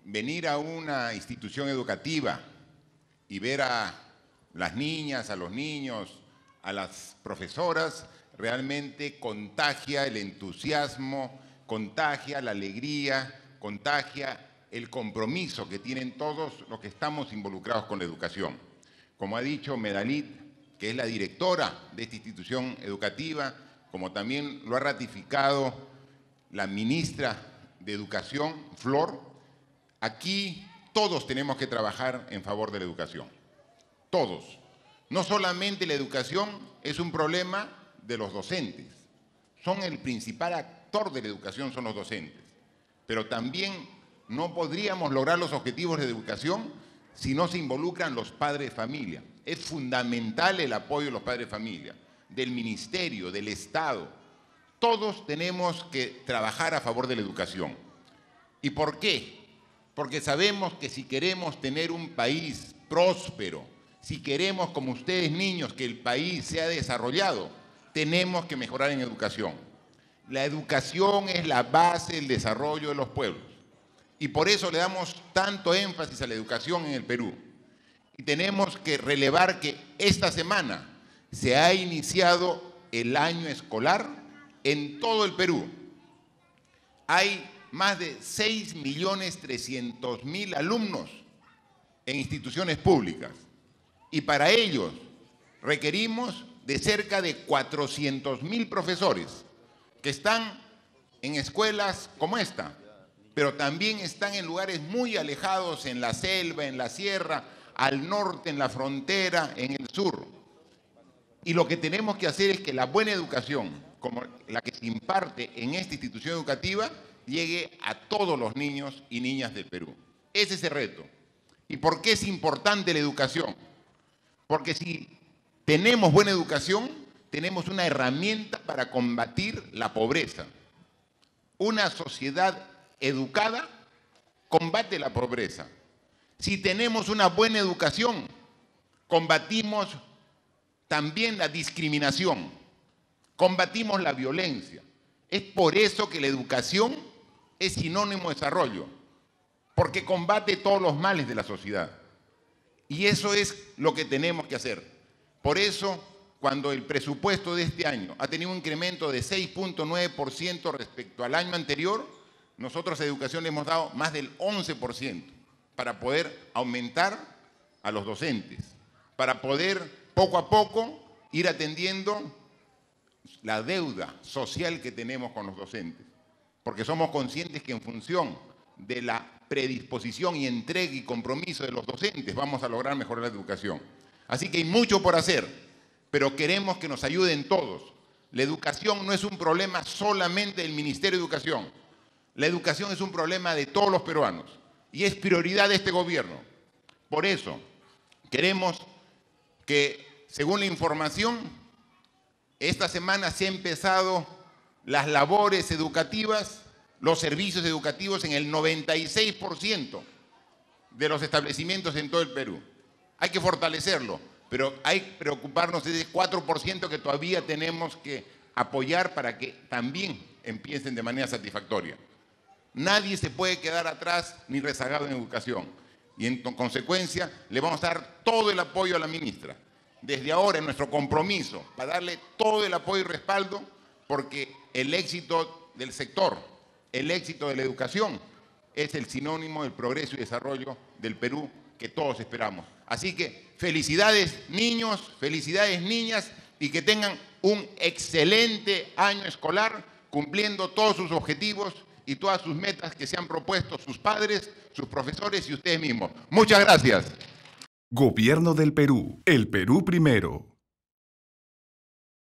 venir a una institución educativa y ver a las niñas, a los niños, a las profesoras, realmente contagia el entusiasmo, contagia la alegría, contagia el compromiso que tienen todos los que estamos involucrados con la educación. Como ha dicho Medalit, que es la directora de esta institución educativa, como también lo ha ratificado la ministra de Educación, Flor, aquí todos tenemos que trabajar en favor de la educación. Todos. No solamente la educación es un problema de los docentes. Son el principal actor de la educación, son los docentes. Pero también no podríamos lograr los objetivos de educación si no se involucran los padres de familia. Es fundamental el apoyo de los padres de familia, del ministerio, del Estado. Todos tenemos que trabajar a favor de la educación. ¿Y por qué? Porque sabemos que si queremos tener un país próspero, si queremos, como ustedes niños, que el país sea desarrollado, tenemos que mejorar en educación. La educación es la base del desarrollo de los pueblos. Y por eso le damos tanto énfasis a la educación en el Perú. Y tenemos que relevar que esta semana se ha iniciado el año escolar en todo el Perú. Hay más de 6.300.000 alumnos en instituciones públicas. Y para ellos requerimos de cerca de 400.000 profesores que están en escuelas como esta, pero también están en lugares muy alejados, en la selva, en la sierra, al norte, en la frontera, en el sur. Y lo que tenemos que hacer es que la buena educación, como la que se imparte en esta institución educativa, llegue a todos los niños y niñas del Perú. Ese es el reto. ¿Y por qué es importante la educación? Porque si tenemos buena educación, tenemos una herramienta para combatir la pobreza. Una sociedad educada combate la pobreza. Si tenemos una buena educación, combatimos también la discriminación, combatimos la violencia. Es por eso que la educación es sinónimo de desarrollo, porque combate todos los males de la sociedad. Y eso es lo que tenemos que hacer. Por eso, cuando el presupuesto de este año ha tenido un incremento de 6.9% respecto al año anterior, nosotros a educación le hemos dado más del 11% para poder aumentar a los docentes, para poder poco a poco ir atendiendo la deuda social que tenemos con los docentes, porque somos conscientes que en función de la predisposición y entrega y compromiso de los docentes vamos a lograr mejorar la educación. Así que hay mucho por hacer, pero queremos que nos ayuden todos. La educación no es un problema solamente del Ministerio de Educación. La educación es un problema de todos los peruanos y es prioridad de este gobierno. Por eso queremos que, según la información, esta semana se han empezado las labores educativas, los servicios educativos en el 96% de los establecimientos en todo el Perú. Hay que fortalecerlo, pero hay que preocuparnos de ese 4% que todavía tenemos que apoyar para que también empiecen de manera satisfactoria. Nadie se puede quedar atrás ni rezagado en educación. Y en consecuencia le vamos a dar todo el apoyo a la ministra. Desde ahora, en nuestro compromiso, para darle todo el apoyo y respaldo, porque el éxito del sector, el éxito de la educación, es el sinónimo del progreso y desarrollo del Perú que todos esperamos. Así que felicidades niños, felicidades niñas, y que tengan un excelente año escolar, cumpliendo todos sus objetivos y todas sus metas que se han propuesto sus padres, sus profesores y ustedes mismos. Muchas gracias. Gobierno del Perú. El Perú primero.